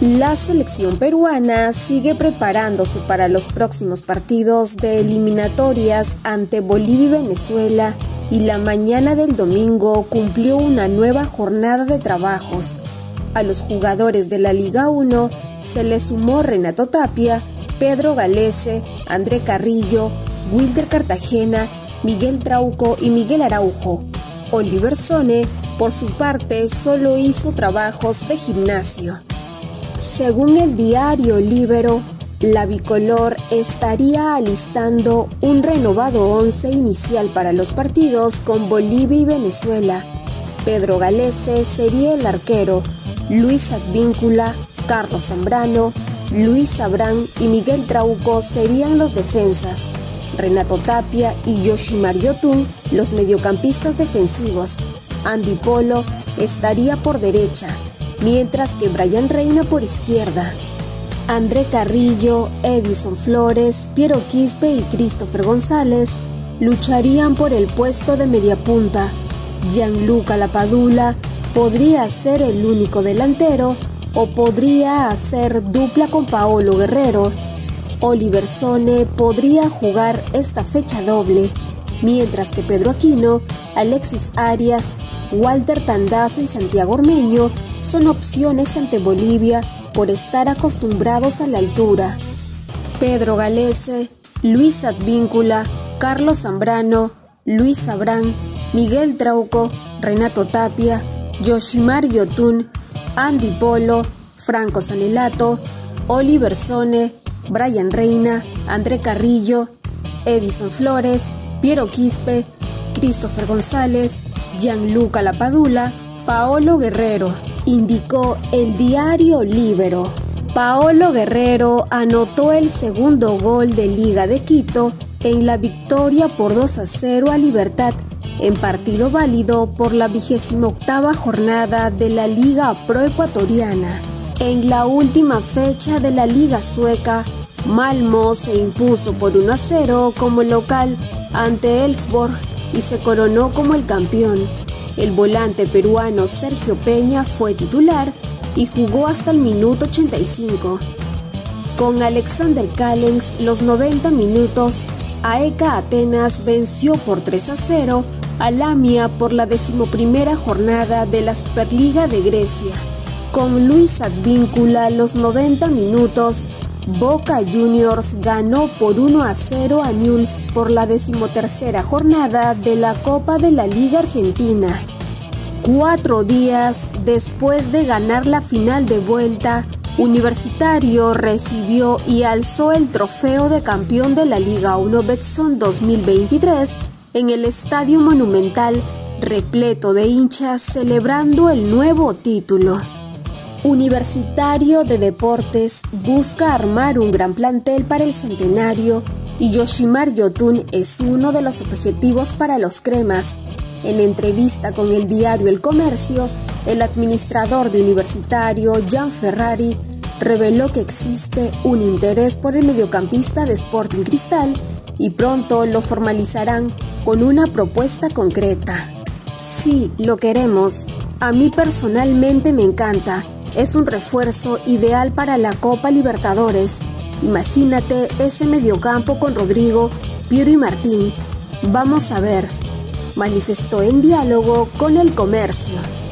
La selección peruana sigue preparándose para los próximos partidos de eliminatorias ante Bolivia y Venezuela, y la mañana del domingo cumplió una nueva jornada de trabajos. A los jugadores de la Liga 1 se les sumó Renato Tapia, Pedro Galese, André Carrillo, Wilder Cartagena, Miguel Trauco y Miguel Araujo. Oliver Sone, por su parte, solo hizo trabajos de gimnasio. Según el diario Libero, la bicolor estaría alistando un renovado once inicial para los partidos con Bolivia y Venezuela. Pedro Galese sería el arquero, Luis Advíncula, Carlos Zambrano, Luis Abrán y Miguel Trauco serían los defensas. Renato Tapia y Yoshimar Yotun los mediocampistas defensivos. Andy Polo estaría por derecha, mientras que Brian Reina por izquierda. André Carrillo, Edison Flores, Piero Quispe y Christopher González lucharían por el puesto de mediapunta. Gianluca Lapadula podría ser el único delantero o podría hacer dupla con Paolo Guerrero. Oliver Sone podría jugar esta fecha doble, mientras que Pedro Aquino, Alexis Arias, Walter Tandazo y Santiago Ormeño son opciones ante Bolivia por estar acostumbrados a la altura. Pedro Galese, Luis Advíncula, Carlos Zambrano, Luis Abrán, Miguel Trauco, Renato Tapia, Yoshimar Yotun, Andy Polo, Franco Sanelato, Oliver Sone, Brian Reina, André Carrillo, Edison Flores, Piero Quispe, Christopher González, Gianluca Lapadula, Paolo Guerrero, indicó el diario Libero. Paolo Guerrero anotó el segundo gol de Liga de Quito en la victoria por 2-0 a Libertad, en partido válido por la 28ª jornada de la Liga Pro Ecuatoriana. En la última fecha de la Liga Sueca, Malmö se impuso por 1-0 como local ante Elfsborg y se coronó como el campeón. El volante peruano Sergio Peña fue titular y jugó hasta el minuto 85. Con Alexander Callens, los 90 minutos, AEK Atenas venció por 3-0 a Lamia por la 11ª jornada de la Superliga de Grecia. Con Luis Advíncula, los 90 minutos, Boca Juniors ganó por 1-0 a Newell's por la 13ª jornada de la Copa de la Liga Argentina. 4 días después de ganar la final de vuelta, Universitario recibió y alzó el trofeo de campeón de la Liga 1 Betson 2023 en el Estadio Monumental, repleto de hinchas celebrando el nuevo título. Universitario de Deportes busca armar un gran plantel para el centenario y Yoshimar Yotun es uno de los objetivos para los cremas. En entrevista con el diario El Comercio, el administrador de Universitario, Gian Ferrari, reveló que existe un interés por el mediocampista de Sporting Cristal y pronto lo formalizarán con una propuesta concreta. Sí, lo queremos. A mí personalmente me encanta. Es un refuerzo ideal para la Copa Libertadores. Imagínate ese mediocampo con Rodrigo, Piero y Martín. Vamos a ver, manifestó en diálogo con El Comercio.